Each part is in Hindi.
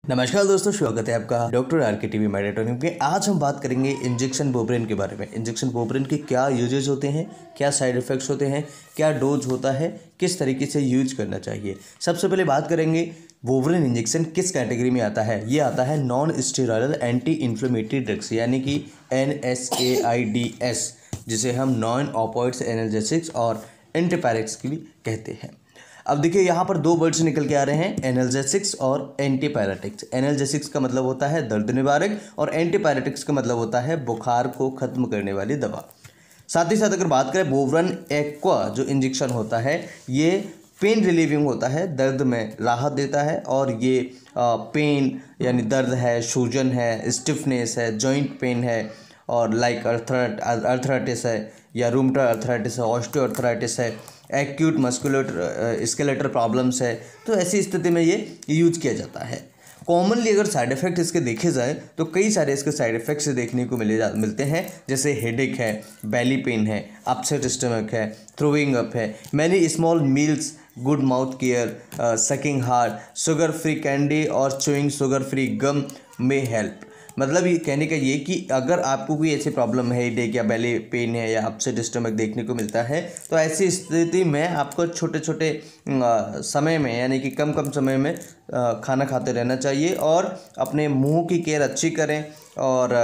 नमस्कार दोस्तों, स्वागत है आपका डॉक्टर आर के टीवी मैराथन के। आज हम बात करेंगे इंजेक्शन बोब्रेन के बारे में। इंजेक्शन बोब्रेन के क्या यूजेस होते हैं, क्या साइड इफ़ेक्ट्स होते हैं, क्या डोज होता है, किस तरीके से यूज करना चाहिए। सबसे पहले बात करेंगे बोब्रेन इंजेक्शन किस कैटेगरी में आता है। ये आता है non steroidal anti inflammatory drugs यानी कि NSAIDs, जिसे हम नॉन ऑपोइड्स एनाल्जेसिक्स और एंटीपायरेटिक्स की भी कहते हैं। अब देखिए यहाँ पर दो वर्ड्स निकल के आ रहे हैं, एनाल्जेसिक्स और एंटीपायरेटिक्स। एनाल्जेसिक्स का मतलब होता है दर्द निवारक और एंटीपायरेटिक्स का मतलब होता है बुखार को खत्म करने वाली दवा। साथ ही साथ अगर बात करें बोब्रेन एक्वा जो इंजेक्शन होता है, ये पेन रिलीविंग होता है, दर्द में राहत देता है। और ये पेन यानी दर्द है, सूजन है, स्टिफनेस है, जॉइंट पेन है और लाइक अर्थराइटिस है या रूमेटॉइड अर्थराइटिस है, ऑस्टियोआर्थराइटिस है, एक्यूट मस्कुलर स्केलेटल प्रॉब्लम्स है, तो ऐसी स्थिति में ये यूज किया जाता है। कॉमनली अगर साइड इफ़ेक्ट इसके देखे जाए तो कई सारे इसके साइड इफ़ेक्ट्स देखने को मिलते हैं, जैसे हेडेक है, बेली पेन है, अपसेट स्टमक है, थ्रोइंग अप है, many small meals, good mouth care, sucking hard, sugar free candy और चुइंग शुगर फ्री गम में हेल्प। मतलब ये कहने का ये कि अगर आपको कोई ऐसी प्रॉब्लम है, हेडेक या बेली पेन है या अपसेट स्टमक देखने को मिलता है, तो ऐसी स्थिति में आपको छोटे छोटे समय में यानी कि कम कम समय में खाना खाते रहना चाहिए और अपने मुंह की केयर अच्छी करें। और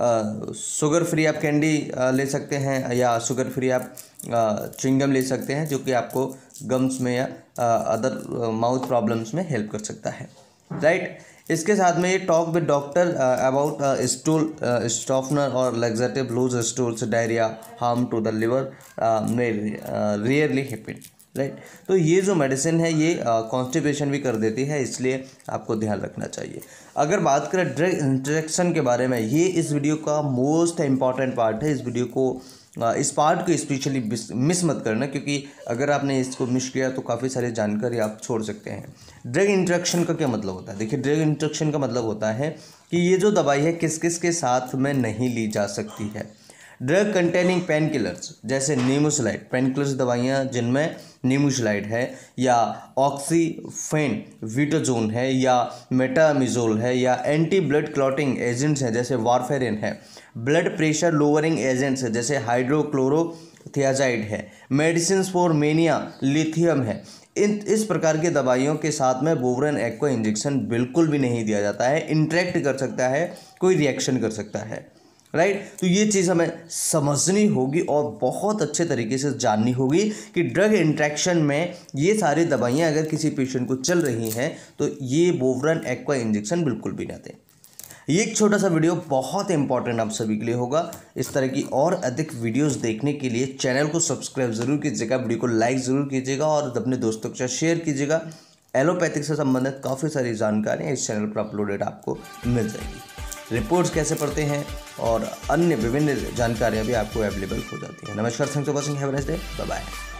शुगर फ्री आप कैंडी ले सकते हैं या शुगर फ्री आप च्युइंगम ले सकते हैं, जो कि आपको गम्स में या अदर माउथ प्रॉब्लम्स में हेल्प कर सकता है, राइट। इसके साथ में ये talk with doctor about stool स्टॉफनर और laxative loose stools diarrhoea harm to the liver में रियरली हैपन, राइट। तो ये जो मेडिसिन है ये कॉन्स्टिपेशन भी कर देती है, इसलिए आपको ध्यान रखना चाहिए। अगर बात करें ड्रग इंटरेक्शन के बारे में, ये इस वीडियो का मोस्ट इम्पॉर्टेंट पार्ट है। इस पार्ट को स्पेशली मिस मत करना, क्योंकि अगर आपने इसको मिस किया तो काफ़ी सारी जानकारी आप छोड़ सकते हैं। ड्रग इंटरेक्शन का क्या मतलब होता है? देखिए, ड्रग इंटरेक्शन का मतलब होता है कि ये जो दवाई है किस किस के साथ में नहीं ली जा सकती है। ड्रग कंटेनिंग पेन किलर्स जैसे नीमोसलाइड, पेन किलर्स दवाइयाँ जिनमें नीमोसलाइड है या ऑक्सीफेन विटाजोन है या मेटामिजोल है या एंटी ब्लड क्लॉटिंग एजेंट्स हैं जैसे वारफेरिन है, ब्लड प्रेशर लोअरिंग एजेंट्स है जैसे हाइड्रोक्लोरोथियाजाइड है, मेडिसिन फॉर मेनिया लिथियम है। इस प्रकार की दवाइयों के साथ में बोब्रेन एक्वा इंजेक्शन बिल्कुल भी नहीं दिया जाता है। इंटरेक्ट कर सकता है, कोई रिएक्शन कर सकता है, राइट। तो ये चीज़ हमें समझनी होगी और बहुत अच्छे तरीके से जाननी होगी कि ड्रग इंट्रैक्शन में ये सारी दवाइयाँ अगर किसी पेशेंट को चल रही हैं तो ये बोब्रेन एक्वा इंजेक्शन बिल्कुल भी ना दें। ये एक छोटा सा वीडियो बहुत इंपॉर्टेंट आप सभी के लिए होगा। इस तरह की और अधिक वीडियोस देखने के लिए चैनल को सब्सक्राइब ज़रूर कीजिएगा, वीडियो को लाइक ज़रूर कीजिएगा और अपने दोस्तों के साथ शेयर कीजिएगा। एलोपैथिक से संबंधित काफ़ी सारी जानकारियाँ इस चैनल पर अपलोडेड आपको मिल जाएगी। रिपोर्ट्स कैसे पढ़ते हैं और अन्य विभिन्न जानकारियाँ भी आपको अवेलेबल हो जाती हैं। नमस्कार, thanks for watching, have a nice day, bye bye.